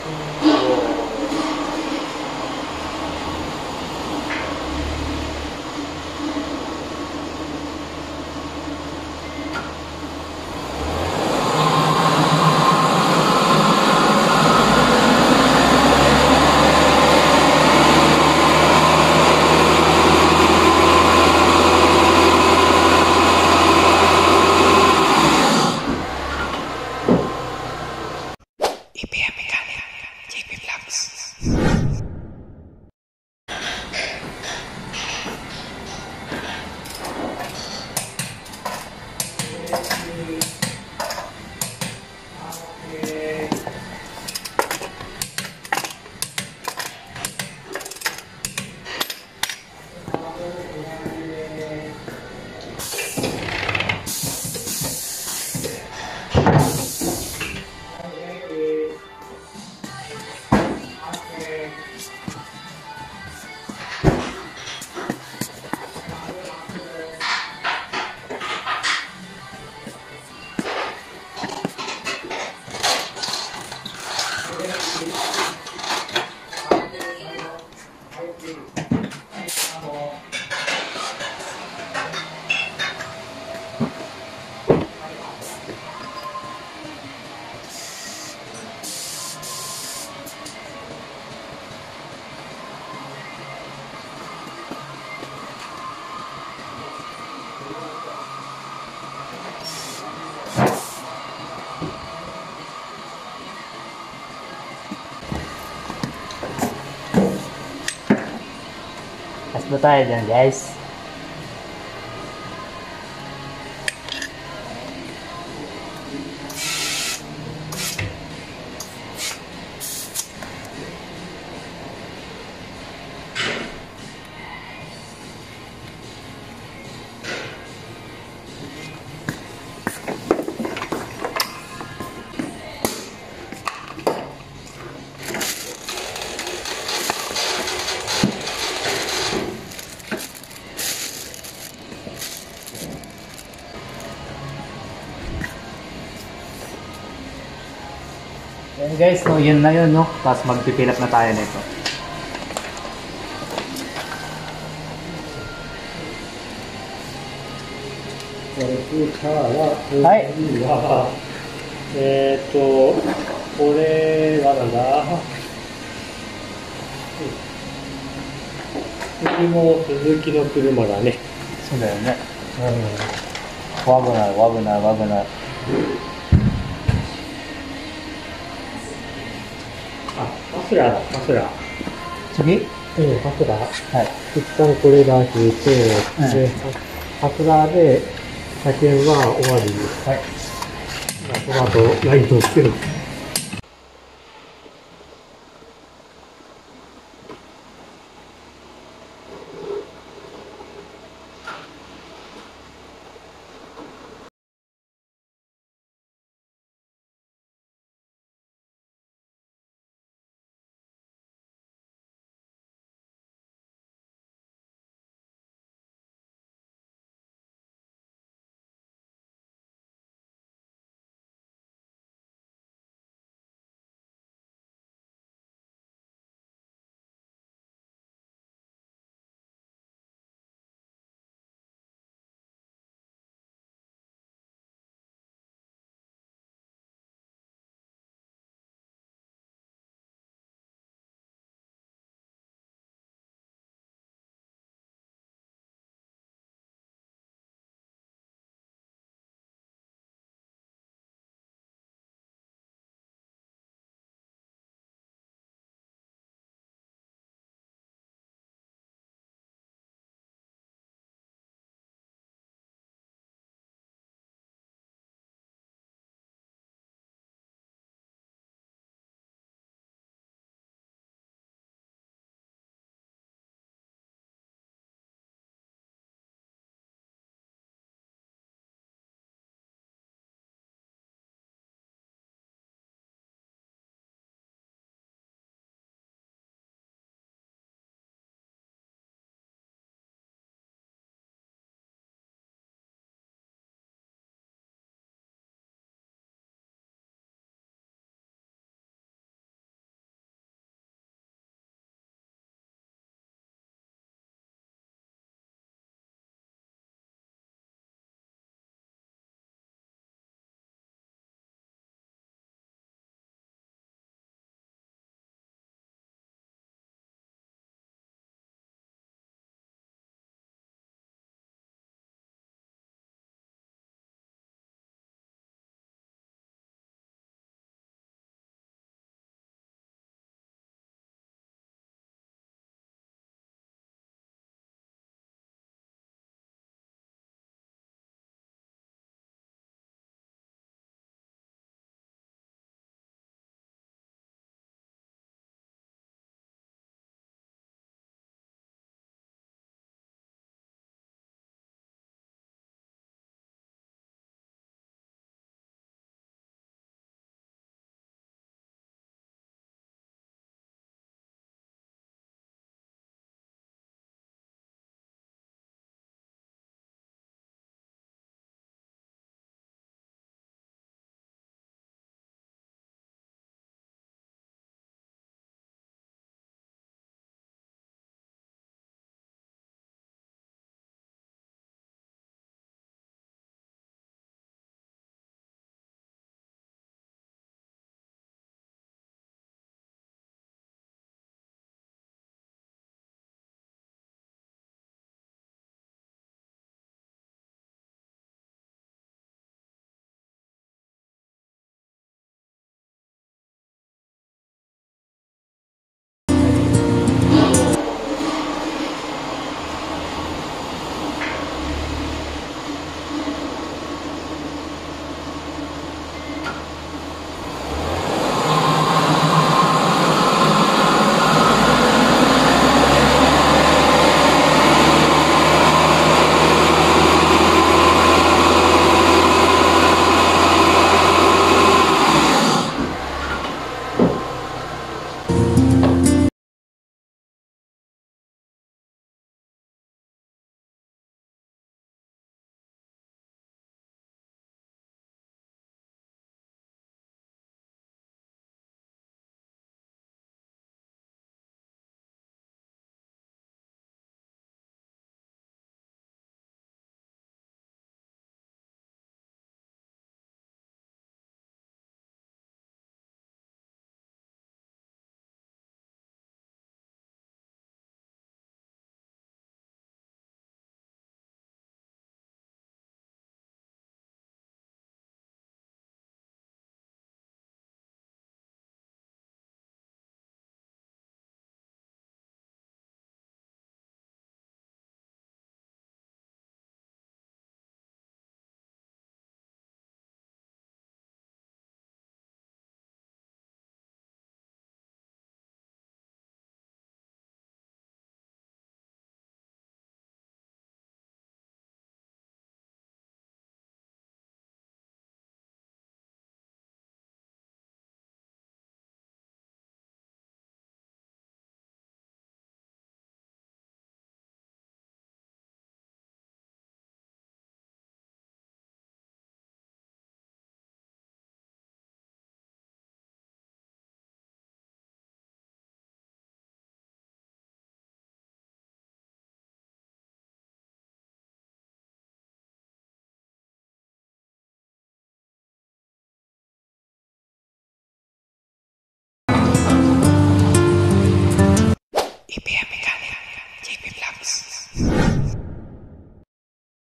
Tes ba tayo dyan, guys? Yan guys, no, yun na yun, no? Tapos magpipilap na tayo nito.はい。 これはなんだ。次も鈴木の車だね。 そうだよね。ワゴナー、ワゴナー、ワゴナー。 ファスラーだ、ファスラー。 次？ ファスラー。 はい。 一旦これだけ引いて、で、ファスラーで車検は終わり。 はい。 その後、ライトをつける。